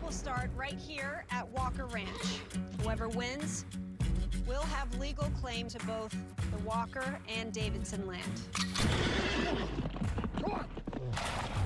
will start right here at Walker Ranch. Whoever wins will have legal claim to both the Walker and Davidson land. Come on!